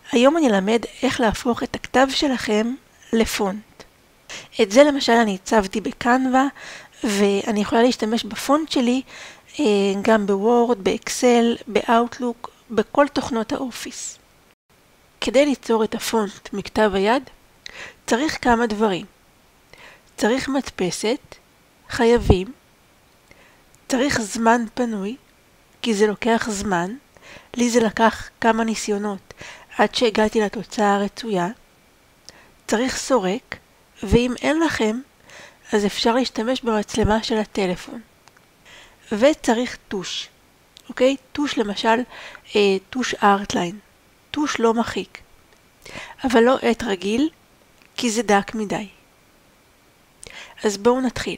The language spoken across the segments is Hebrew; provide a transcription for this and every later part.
היום אני אלמד איך להפוך את הכתב שלכם לפונט. את זה למשל אני הצבתי בקנווה, ואני יכולה להשתמש בפונט שלי גם בוורד, באקסל, באוטלוק, בכל תוכנות האופיס. כדי ליצור את הפונט מכתב היד, צריך כמה דברים. צריך מדפסת, חייבים, צריך זמן פנוי, כי זה לוקח זמן, לי זה לקח כמה ניסיונות עד שהגעתי לתוצאה הרצויה, צריך סורק, ואם אין לכם, אז אפשר להשתמש במצלמה של הטלפון. וצריך טוש, אוקיי? טוש למשל, טוש ארטליין, טוש לא מחיק, אבל לא עט רגיל, כי זה דק מדי. אז בואו נתחיל.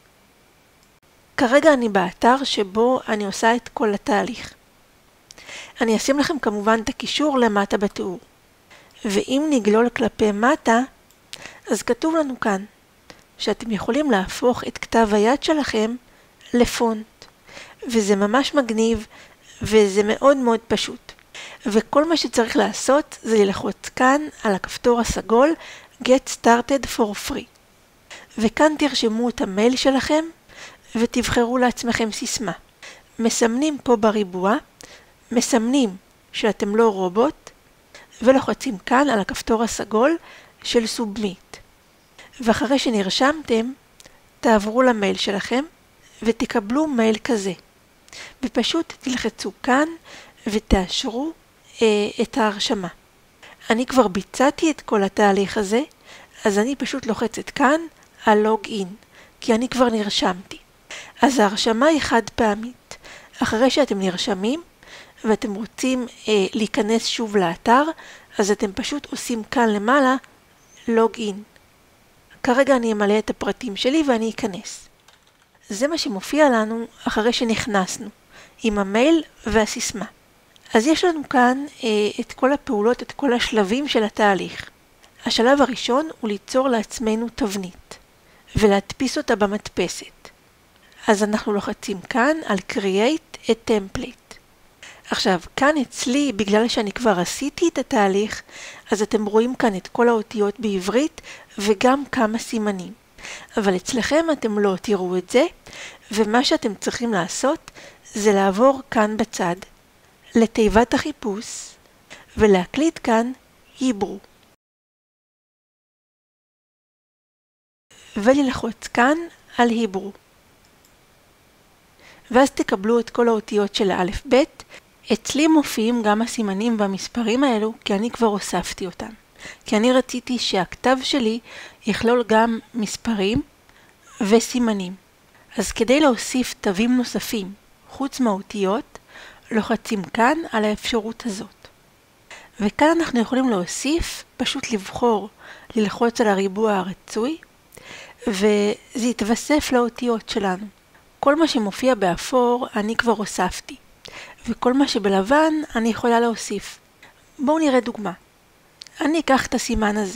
כרגע אני באתר שבו אני עושה את כל התהליך. אני אשים לכם כמובן את הקישור למטה בתיאור. ואם נגלול כלפי מטה, אז כתוב לנו כאן שאתם יכולים להפוך את כתב היד שלכם לפונט. וזה ממש מגניב וזה מאוד מאוד פשוט. וכל מה שצריך לעשות זה ללחוץ כאן על הכפתור הסגול Get Started for Free. וכאן תרשמו את המייל שלכם ותבחרו לעצמכם סיסמה. מסמנים פה בריבוע, מסמנים שאתם לא רובוט, ולוחצים כאן על הכפתור הסגול של Submit. ואחרי שנרשמתם, תעברו למייל שלכם ותקבלו מייל כזה. ופשוט תלחצו כאן ותאשרו את ההרשמה. אני כבר ביצעתי את כל התהליך הזה, אז אני פשוט לוחצת כאן על לוג אין, כי אני כבר נרשמתי. אז ההרשמה היא חד פעמית. אחרי שאתם נרשמים ואתם רוצים להיכנס שוב לאתר, אז אתם פשוט עושים כאן למעלה לוג אין. כרגע אני אמלא את הפרטים שלי ואני אכנס. זה מה שמופיע לנו אחרי שנכנסנו, עם המייל והסיסמה. אז יש לנו כאן את כל הפעולות, את כל השלבים של התהליך. השלב הראשון הוא ליצור לעצמנו תבנית, ולהדפיס אותה במדפסת. אז אנחנו לוחצים כאן על Create a Template. עכשיו, כאן אצלי, בגלל שאני כבר עשיתי את התהליך, אז אתם רואים כאן את כל האותיות בעברית וגם כמה סימנים. אבל אצלכם אתם לא תראו את זה, ומה שאתם צריכים לעשות זה לעבור כאן בצד, לתיבת החיפוש, ולהקליט כאן היברו. וללחוץ כאן על היברו. ואז תקבלו את כל האותיות של האלף בית. אצלי מופיעים גם הסימנים והמספרים האלו, כי אני כבר הוספתי אותם. כי אני רציתי שהכתב שלי יכלול גם מספרים וסימנים. אז כדי להוסיף תווים נוספים חוץ מהאותיות, לוחצים כאן על האפשרות הזאת. וכאן אנחנו יכולים להוסיף, פשוט לבחור, ללחוץ על הריבוע הרצוי, וזה יתווסף לאותיות שלנו. כל מה שמופיע באפור אני כבר הוספתי, וכל מה שבלבן אני יכולה להוסיף. בואו נראה דוגמה. אני אקח את הסימן הזה.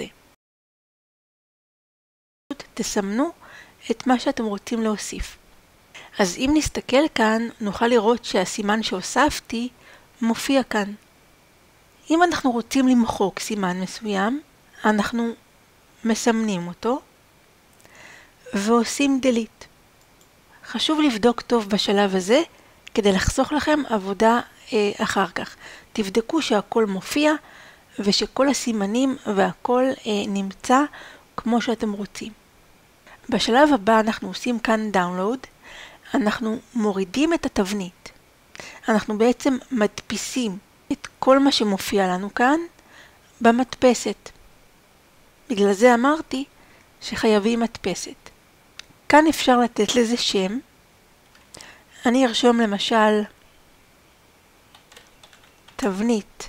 תסמנו את מה שאתם רוצים להוסיף. אז אם נסתכל כאן, נוכל לראות שהסימן שהוספתי מופיע כאן. אם אנחנו רוצים למחוק סימן מסוים, אנחנו מסמנים אותו ועושים delete. חשוב לבדוק טוב בשלב הזה כדי לחסוך לכם עבודה אחר כך. תבדקו שהכל מופיע ושכל הסימנים והכל נמצא כמו שאתם רוצים. בשלב הבא אנחנו עושים כאן download. אנחנו מורידים את התבנית. אנחנו בעצם מדפיסים את כל מה שמופיע לנו כאן במדפסת. בגלל זה אמרתי שחייבים מדפסת. כאן אפשר לתת לזה שם. אני ארשום למשל תבנית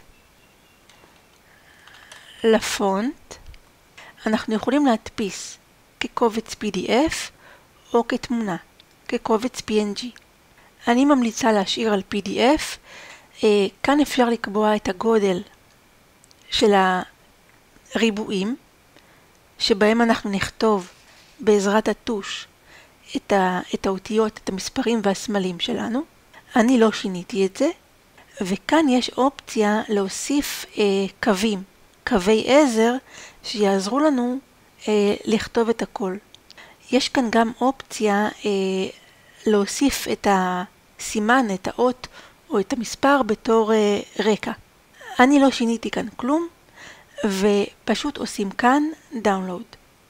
לפונט. אנחנו יכולים להדפיס כקובץ PDF או כתמונה, כקובץ PNG. אני ממליצה להשאיר על PDF. כאן אפשר לקבוע את הגודל של הריבועים שבהם אנחנו נכתוב בעזרת הטוש את האותיות, את המספרים והסמלים שלנו. אני לא שיניתי את זה, וכאן יש אופציה להוסיף קווי עזר שיעזרו לנו לכתוב את הכל. יש כאן גם אופציה להוסיף את הסימן, את האות או את המספר בתור רקע. אני לא שיניתי כאן כלום, ופשוט עושים כאן דאונלוד.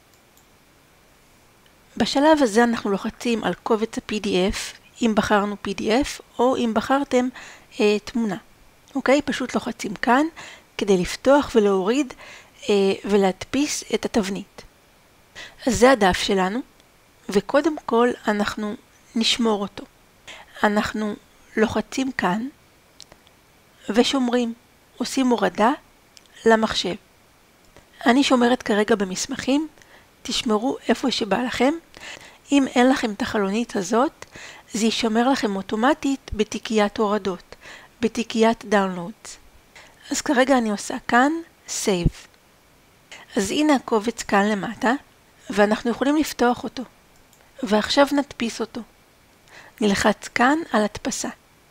בשלב הזה אנחנו לוחצים על קובץ ה-PDF, אם בחרנו PDF או אם בחרתם תמונה. אוקיי? פשוט לוחצים כאן כדי לפתוח ולהוריד ולהדפיס את התבנית. אז זה הדף שלנו, וקודם כל אנחנו נשמור אותו. אנחנו לוחצים כאן ושומרים, עושים הורדה למחשב. אני שומרת כרגע במסמכים, תשמרו איפה שבא לכם. אם אין לכם את החלונית הזאת, זה יישמר לכם אוטומטית בתיקיית הורדות, בתיקיית דאונלודס. אז כרגע אני עושה כאן Save. אז הנה הקובץ כאן למטה, ואנחנו יכולים לפתוח אותו. ועכשיו נדפיס אותו. נלחץ כאן על הדפסה.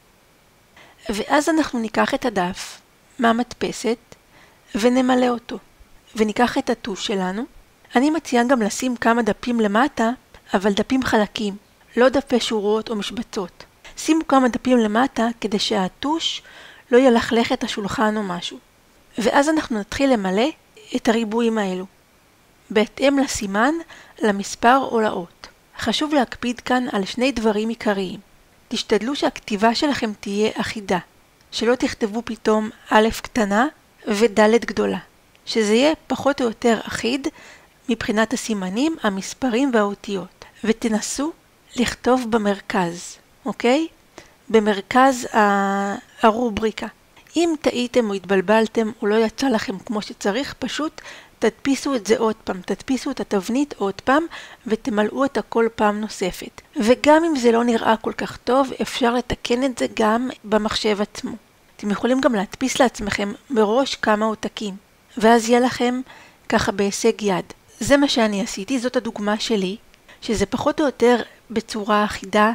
ואז אנחנו ניקח את הדף מהמדפסת ונמלא אותו. וניקח את הטוש שלנו. אני מציעה גם לשים כמה דפים למטה, אבל דפים חלקים, לא דפי שורות או משבצות. שימו כמה דפים למטה כדי שהטוש לא ילכלך את השולחן או משהו. ואז אנחנו נתחיל למלא את הריבועים האלו, בהתאם לסימן, למספר או לאות. חשוב להקפיד כאן על שני דברים עיקריים. תשתדלו שהכתיבה שלכם תהיה אחידה, שלא תכתבו פתאום א' קטנה וד' גדולה, שזה יהיה פחות או יותר אחיד מבחינת הסימנים, המספרים והאותיות. ותנסו לכתוב במרכז, אוקיי? במרכז הרובריקה. אם טעיתם או התבלבלתם או לא יצא לכם כמו שצריך, פשוט תדפיסו את זה עוד פעם, תדפיסו את התבנית עוד פעם ותמלאו את הכל פעם נוספת. וגם אם זה לא נראה כל כך טוב, אפשר לתקן את זה גם במחשב עצמו. אתם יכולים גם להדפיס לעצמכם מראש כמה עותקים, ואז יהיה לכם ככה בהישג יד. זה מה שאני עשיתי, זאת הדוגמה שלי, שזה פחות או יותר בצורה אחידה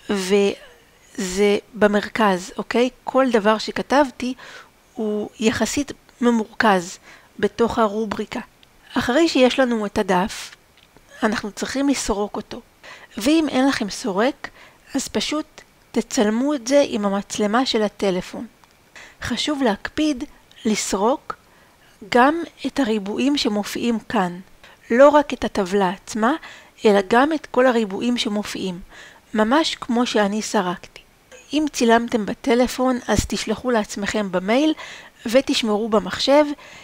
וזה במרכז, אוקיי? כל דבר שכתבתי הוא יחסית ממורכז בתוך הרובריקה. אחרי שיש לנו את הדף, אנחנו צריכים לסרוק אותו. ואם אין לכם סורק, אז פשוט תצלמו את זה עם המצלמה של הטלפון. חשוב להקפיד לסרוק גם את הריבועים שמופיעים כאן. לא רק את הטבלה עצמה, אלא גם את כל הריבועים שמופיעים. ממש כמו שאני סרקתי. אם צילמתם בטלפון, אז תשלחו לעצמכם במייל ותשמרו במחשב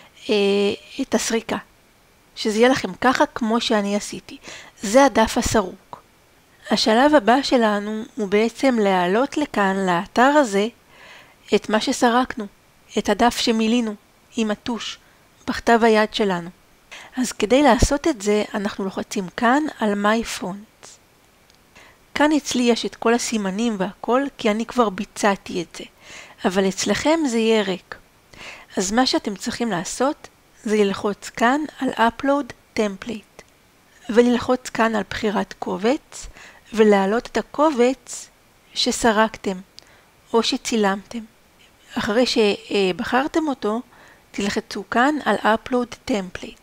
את הסריקה. שזה יהיה לכם ככה כמו שאני עשיתי. זה הדף הסרוק. השלב הבא שלנו הוא בעצם להעלות לכאן, לאתר הזה, את מה שסרקנו. את הדף שמילינו עם הטוש בכתב היד שלנו. אז כדי לעשות את זה, אנחנו לוחצים כאן על My Fonts. כאן אצלי יש את כל הסימנים והכל, כי אני כבר ביצעתי את זה. אבל אצלכם זה יהיה ריק. אז מה שאתם צריכים לעשות, זה ללחוץ כאן על Upload Template. וללחוץ כאן על בחירת קובץ, ולהעלות את הקובץ שסרקתם, או שצילמתם. אחרי שבחרתם אותו, תלחצו כאן על Upload Template.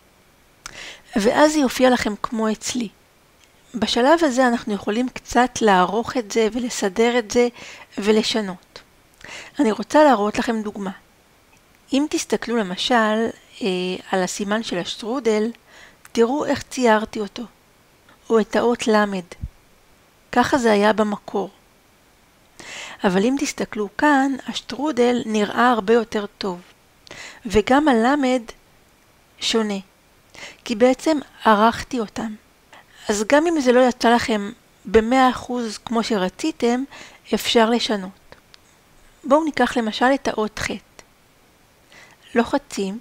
ואז יופיע לכם כמו אצלי. בשלב הזה אנחנו יכולים קצת לערוך את זה ולסדר את זה ולשנות. אני רוצה להראות לכם דוגמה. אם תסתכלו למשל על הסימן של השטרודל, תראו איך ציירתי אותו, או את האות למד. ככה זה היה במקור. אבל אם תסתכלו כאן, השטרודל נראה הרבה יותר טוב. וגם הלמד שונה. כי בעצם ערכתי אותם. אז גם אם זה לא יצא לכם ב100% כמו שרציתם, אפשר לשנות. בואו ניקח למשל את האות ח'. לוחצים,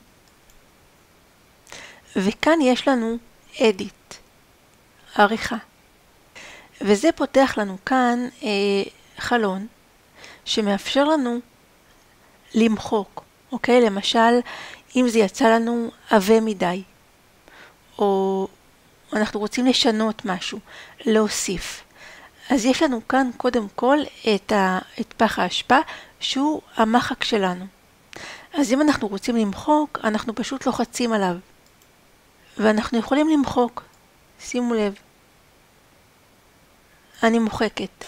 וכאן יש לנו Edit, עריכה. וזה פותח לנו כאן חלון שמאפשר לנו למחוק. אוקיי? למשל, אם זה יצא לנו עבה מדי, או אנחנו רוצים לשנות משהו, להוסיף. אז יש לנו כאן קודם כל את פח האשפה שהוא המחק שלנו. אז אם אנחנו רוצים למחוק, אנחנו פשוט לוחצים עליו. ואנחנו יכולים למחוק. שימו לב. אני מוחקת.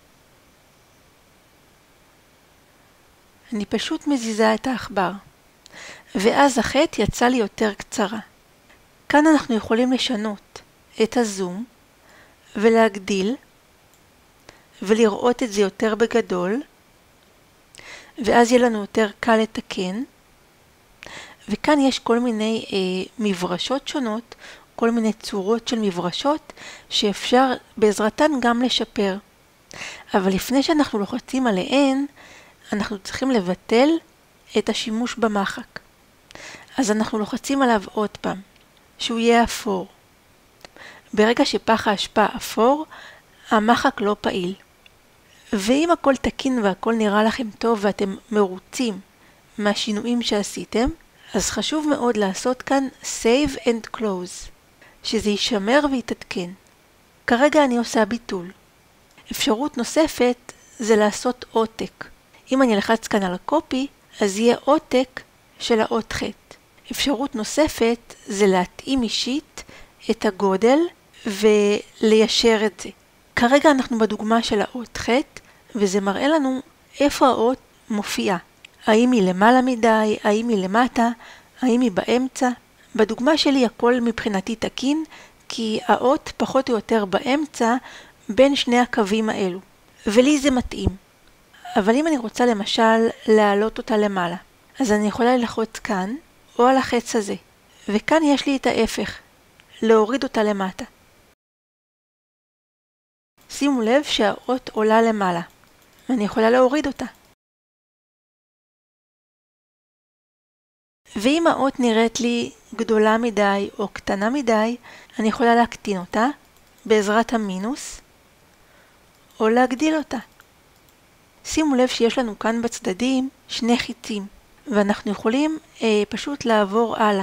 אני פשוט מזיזה את העכבר. ואז החטא יצא לי יותר קצרה. כאן אנחנו יכולים לשנות את הזום ולהגדיל ולראות את זה יותר בגדול, ואז יהיה לנו יותר קל לתקן. וכאן יש כל מיני מברשות שונות, כל מיני צורות של מברשות שאפשר בעזרתן גם לשפר. אבל לפני שאנחנו לוחצים עליהן, אנחנו צריכים לבטל את השימוש במחק. אז אנחנו לוחצים עליו עוד פעם, שהוא יהיה אפור. ברגע שפח האשפה אפור, המחק לא פעיל. ואם הכל תקין והכל נראה לכם טוב ואתם מרוצים מהשינויים שעשיתם, אז חשוב מאוד לעשות כאן Save and Close, שזה יישמר ויתעדכן. כרגע אני עושה ביטול. אפשרות נוספת זה לעשות עותק. אם אני אלחץ כאן על הקופי, אז יהיה עותק של האות ח'. אפשרות נוספת זה להתאים אישית את הגודל וליישר את זה. כרגע אנחנו בדוגמה של האות ח', וזה מראה לנו איפה האות מופיעה. האם היא למעלה מדי, האם היא למטה, האם היא באמצע. בדוגמה שלי הכל מבחינתי תקין, כי האות פחות או יותר באמצע בין שני הקווים האלו. ולי זה מתאים. אבל אם אני רוצה למשל להעלות אותה למעלה, אז אני יכולה ללחוץ כאן או על החץ הזה. וכאן יש לי את ההפך, להוריד אותה למטה. שימו לב שהאות עולה למעלה. אני יכולה להוריד אותה. ואם האות נראית לי גדולה מדי או קטנה מדי, אני יכולה להקטין אותה בעזרת המינוס, או להגדיל אותה. שימו לב שיש לנו כאן בצדדים שני חיצים, ואנחנו יכולים פשוט לעבור הלאה,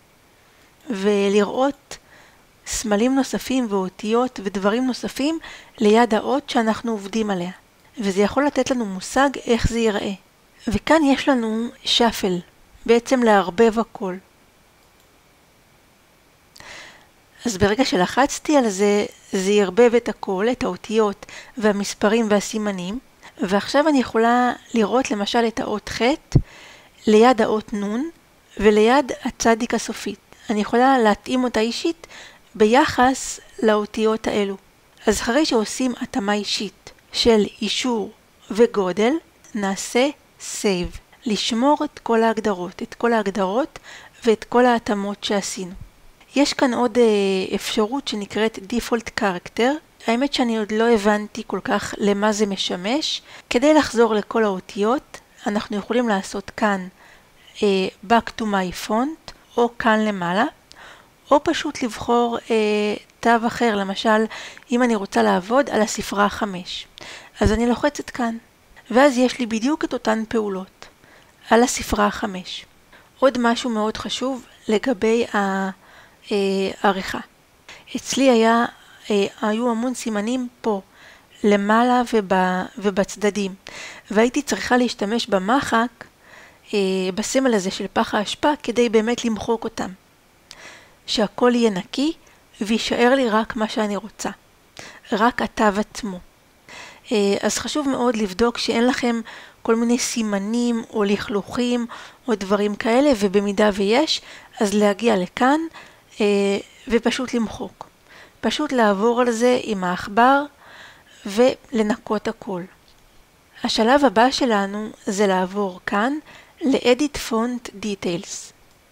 ולראות סמלים נוספים ואותיות ודברים נוספים ליד האות שאנחנו עובדים עליה. וזה יכול לתת לנו מושג איך זה ייראה. וכאן יש לנו שפל, בעצם לערבב הכל. אז ברגע שלחצתי על זה, זה ירבב את הכל, את האותיות והמספרים והסימנים. ועכשיו אני יכולה לראות למשל את האות ח' ליד האות נון וליד הצדיק הסופית. אני יכולה להתאים אותה אישית ביחס לאותיות האלו. אז אחרי שעושים התאמה אישית של אישור וגודל, נעשה Save. לשמור את כל ההגדרות ואת כל ההתאמות שעשינו. יש כאן עוד אפשרות שנקראת Default Character. האמת שאני עוד לא הבנתי כל כך למה זה משמש. כדי לחזור לכל האותיות, אנחנו יכולים לעשות כאן Back to my font, או כאן למעלה, או פשוט לבחור תו אחר. למשל, אם אני רוצה לעבוד על הספרה 5, אז אני לוחצת כאן, ואז יש לי בדיוק את אותן פעולות על הספרה 5. עוד משהו מאוד חשוב לגבי העריכה. אצלי היו המון סימנים פה, למעלה ובצדדים, והייתי צריכה להשתמש במחק, בסמל הזה של פח האשפה, כדי באמת למחוק אותם. שהכל יהיה נקי וישאר לי רק מה שאני רוצה. רק התו עצמו. אז חשוב מאוד לבדוק שאין לכם כל מיני סימנים או לכלוכים או דברים כאלה, ובמידה ויש, אז להגיע לכאן ופשוט למחוק. פשוט לעבור על זה עם העכבר ולנקות הכל. השלב הבא שלנו זה לעבור כאן ל-Edit Font Details.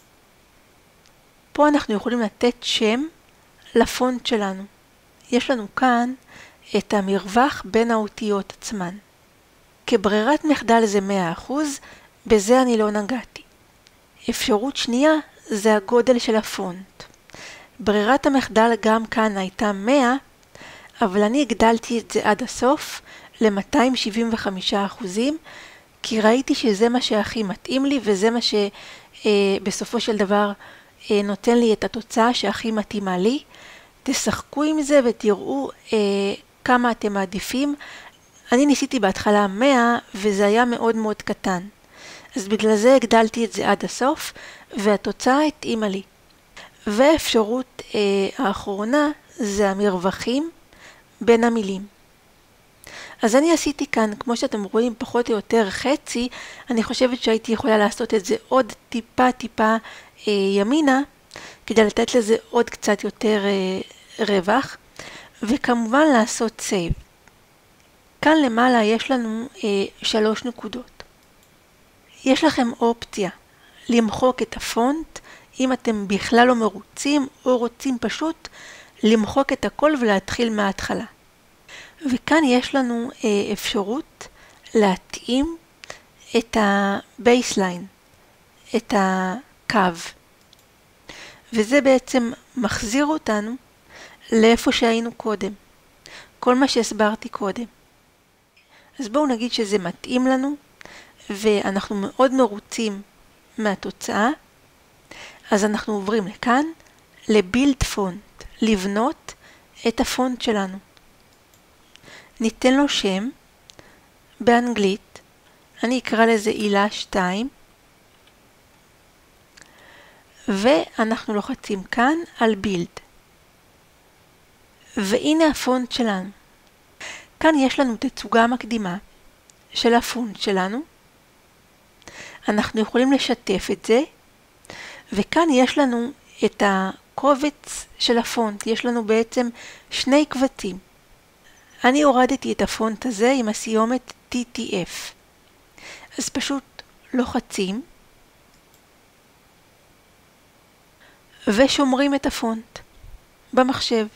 פה אנחנו יכולים לתת שם לפונט שלנו. יש לנו כאן את המרווח בין האותיות עצמן. כברירת מחדל זה 100%, בזה אני לא נגעתי. אפשרות שנייה זה הגודל של הפונט. ברירת המחדל גם כאן הייתה 100, אבל אני הגדלתי את זה עד הסוף ל-275%, כי ראיתי שזה מה שהכי מתאים לי, וזה מה שבסופו של דבר נותן לי את התוצאה שהכי מתאימה לי. תשחקו עם זה ותראו כמה אתם מעדיפים. אני ניסיתי בהתחלה 100 וזה היה מאוד מאוד קטן. אז בגלל זה הגדלתי את זה עד הסוף והתוצאה התאימה לי. והאפשרות האחרונה זה המרווחים בין המילים. אז אני עשיתי כאן, כמו שאתם רואים, פחות או יותר חצי. אני חושבת שהייתי יכולה לעשות את זה עוד טיפה ימינה, כדי לתת לזה עוד קצת יותר רווח, וכמובן לעשות סייב. כאן למעלה יש לנו 3 נקודות. יש לכם אופציה למחוק את הפונט, אם אתם בכלל לא מרוצים או רוצים פשוט למחוק את הכל ולהתחיל מההתחלה. וכאן יש לנו אפשרות להתאים את הבייסליין, את הקו. וזה בעצם מחזיר אותנו לאיפה שהיינו קודם. כל מה שהסברתי קודם. אז בואו נגיד שזה מתאים לנו, ואנחנו מאוד מרוצים מהתוצאה. אז אנחנו עוברים לכאן, לבילד פונט, לבנות את הפונט שלנו. ניתן לו שם, באנגלית, אני אקרא לזה הילה 2, ואנחנו לוחצים כאן על בילד. והנה הפונט שלנו. כאן יש לנו תצוגה מקדימה של הפונט שלנו. אנחנו יכולים לשתף את זה, וכאן יש לנו את הקובץ של הפונט. יש לנו בעצם 2 קבצים. אני הורדתי את הפונט הזה עם הסיומת TTF. אז פשוט לוחצים ושומרים את הפונט במחשב.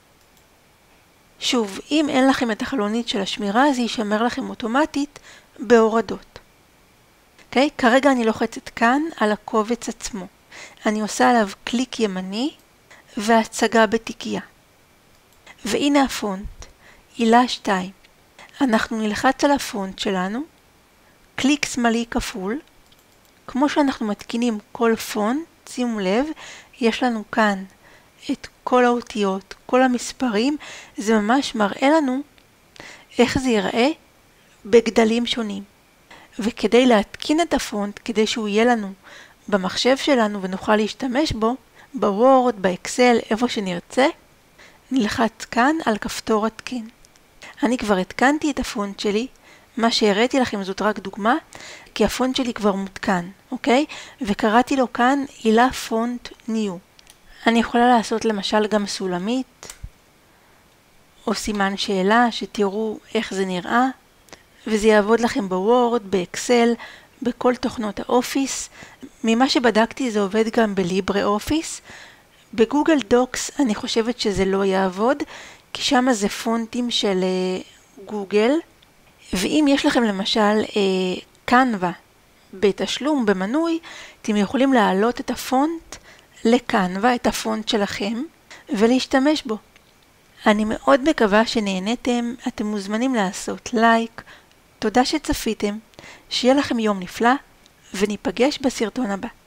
שוב, אם אין לכם את החלונית של השמירה, זה יישמר לכם אוטומטית בהורדות. Okay? כרגע אני לוחצת כאן על הקובץ עצמו. אני עושה עליו קליק ימני והצגה בתיקייה. והנה הפונט, הילה 2. אנחנו נלחץ על הפונט שלנו, קליק שמאלי כפול. כמו שאנחנו מתקינים כל פונט, שימו לב, יש לנו כאן את כל האותיות, כל המספרים. זה ממש מראה לנו איך זה ייראה בגדלים שונים. וכדי להתקין את הפונט, כדי שהוא יהיה לנו במחשב שלנו ונוכל להשתמש בו, בוורד, באקסל, איפה שנרצה, נלחץ כאן על כפתור התקין. אני כבר התקנתי את הפונט שלי, מה שהראיתי לכם זאת רק דוגמה, כי הפונט שלי כבר מותקן, אוקיי? וקראתי לו כאן הילה פונט ניו. אני יכולה לעשות למשל גם סולמית, או סימן שאלה, שתראו איך זה נראה, וזה יעבוד לכם בוורד, באקסל, בכל תוכנות האופיס. ממה שבדקתי זה עובד גם בליברה אופיס. בגוגל דוקס אני חושבת שזה לא יעבוד, כי שם זה פונטים של גוגל. ואם יש לכם למשל קנווה בתשלום, במנוי, אתם יכולים להעלות את הפונט לקנווה, את הפונט שלכם, ולהשתמש בו. אני מאוד מקווה שנהנתם. אתם מוזמנים לעשות לייק. תודה שצפיתם, שיהיה לכם יום נפלא, וניפגש בסרטון הבא.